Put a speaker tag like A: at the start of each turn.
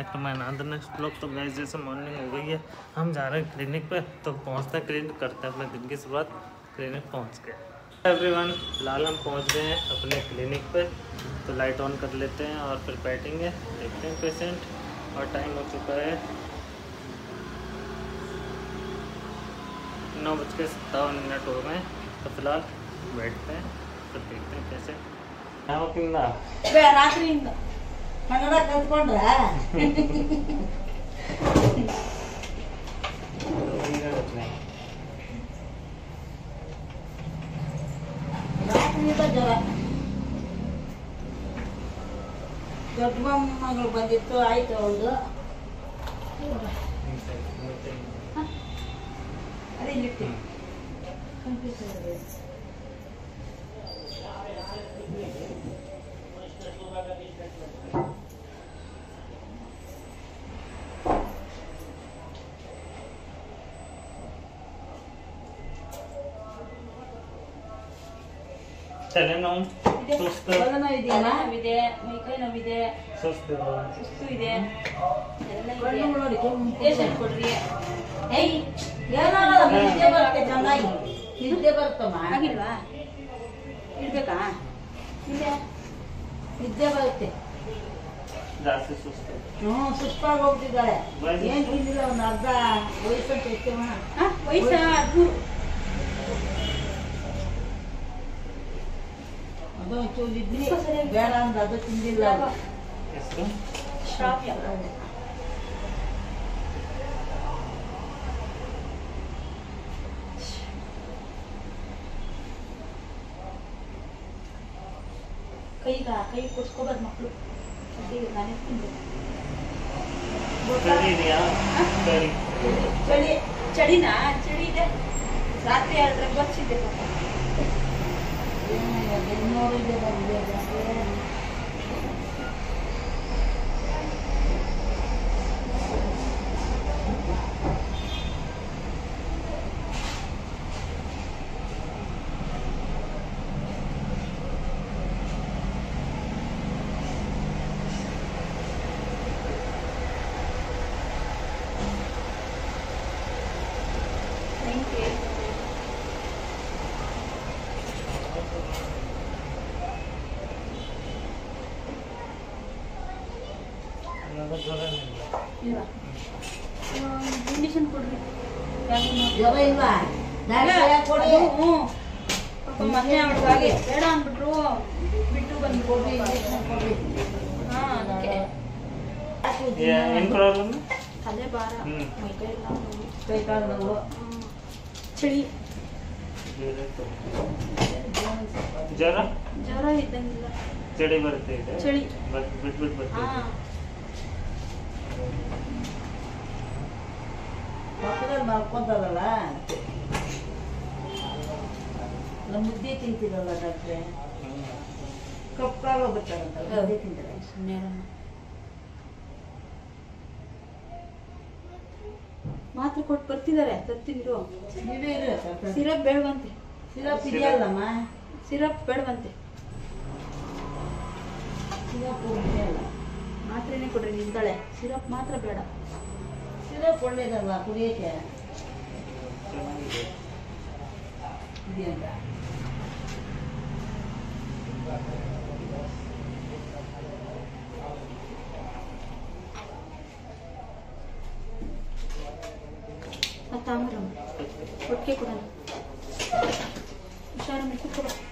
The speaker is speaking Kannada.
A: Back to my another next blog. तो गाइस जैसे मॉर्निंग हो गई है, हम जा रहे हैं क्लिनिक पे। तो पहुंचते हैं क्लिनिक, करते हैं अपने दिन की शुरुआत। क्लिनिक पहुंच गए एवरीवन। फिलहाल हम पहुंच गए हैं अपने क्लिनिक पे। तो लाइट ऑन कर लेते हैं और फिर बैठेंगे, देखते हैं पेशेंट। और टाइम हो चुका है 9:57 हो गए। तो फिलहाल बैठते हैं, फिर देखते हैं पेशेंट।
B: ರಾತ್ರಿಯಿಂದ ಕನ್ನಡ ಕಲ್ತ್ಕೊಂಡ್ರ ರಾತ್ರಿಯಿಂದ ಜ್ವರ. ದೊಡ್ಡ ಮಗಳು ಬಂದಿತ್ತು, ಆಯ್ತು ಅವಳು. ಅದೇ ಇಲ್ಲಿಟ್ಟು
A: चले ना सुस्त
B: ನೋವಿದೆ, ಮೈಕೈ ನೋವಿದೆ,
A: सुस्त
B: ಸುಸ್ತು ಇದೆ, ಪೇಷಂಟ್ ಕೊಡ್ರಿ. ಏನಾಗಲ್ಲ, ನಿದ್ದೆ ಬರುತ್ತೆ, ಚೆನ್ನಾಗಿ ನಿದ್ದೆ ಬರುತ್ತಮ್ಮ. ಆಗಿಲ್ವಾ? ಇಡ್ಬೇಕಾ? ಇದೆ, ನಿದ್ದೆ ಬರುತ್ತೆ.
A: ಜಾಸ್ತಿ ಸುಸ್ತು.
B: ಸುಸ್ತಾಗಿ ಹೋಗ್ತಿದ್ದಾಳೆ. ಏನ್ ತಿಂದಿಲ್ಲ, ಒಂದು ಅರ್ಧ ವಯಸ್ಸಂತ ಹೆಚ್ಚಮ್ಮ. ವಯಸ್ಸ 13. ಅದು ಒಂಚೂರು ಇಡ್ಲಿ ಬೇಡ ಅಂದ್ರೆ ಅದು ತಿಂದಿಲ್ಲ. ಶ್ರಾವ್ಯ ಕೈ ಕೊಡ್ಸ್ಕೋಬಾರ್ದು ಮಕ್ಕಳು. ನಾನೇ ತಿನ್ಬೇಕು. ಚಳಿನಾ? ಚಳಿ ಇದೆ. ರಾತ್ರಿ 2 ಬರ್ಸಿದ್ದೆ ಪಾಪ. ಬೆನ್ನೋರಿದೆ ಬಂದಿದೆ ಜಾಸ್ತಿ. ಇಂಡಿಷನ್ ಕೊಡ್ರಿ. ಜ್ವರ ಇಲ್ವಾ? ಮೊನ್ನೆ ಅವ್ಳಿಗೆ ಬೇಡ ಅಂದ್ಬಿಟ್ರು, ಬಿಟ್ಟು ಬಂದು ಕೊಡ್ರಿ, ಇಂಜೆಕ್ಷನ್ ಕೊಡ್ರಿ. ತಲೆ ಭಾರ, ಕೈ ಕಾಲು ನೋವು, ಚಳಿ.
A: ಜ್ವರ
B: ಜ್ವರ ಇದ್ದಂಗಿಲ್ಲ,
A: ಚಳಿ ಬರುತ್ತೆ.
B: ಚಳಿ
A: ಬಿಟ್ಬಿಟ್ಟು ಬರ್ತದೆ.
B: ಮಕ್ಕಳಲ್ಲಿ ಮಲ್ಕೊಂತಾರಲ್ಲ, ಮುದ್ದೆ ತಿಂತಿರಲ್ಲ ಡಾಕ್ಟ್ರೆ. ಕಪ್ಪಾಗ ಬರ್ತಾರಂತಲ್ಲ, ಮುದ್ದೆ ತಿಂತಾರೆ. ಮಾತ್ರೆ ಕೊಟ್ಟು ಬರ್ತಿದ್ದಾರೆ, ತತ್ತಿದ್ರು. ಸಿರಪ್ ಬೇಡವಂತೆ. ಸಿರಪ್ ಇದೆಯಲ್ಲಮ್ಮ, ಸಿರಪ್ ಬೇಡವಂತೆ. ಸಿರಪ್ ಇದೆಯಲ್ಲ, ಮಾತ್ರೆನೇ ಕೊಡ್ರಿ, ನಿಂತಾಳೆ. ಸಿರಪ್ ಮಾತ್ರ ಬೇಡ. ಸಿರಪ್ ಒಳ್ಳೇದಲ್ವಾ ಕುಡಿಯಕ್ಕೆ? ಇದೆಯಲ್ಲ ತಾಮ್ರ ಒಟ್ಟಿಗೆ ಕೊಡೋಣ. ಹುಷಾರು ಕೂತ್ಕೊಡ.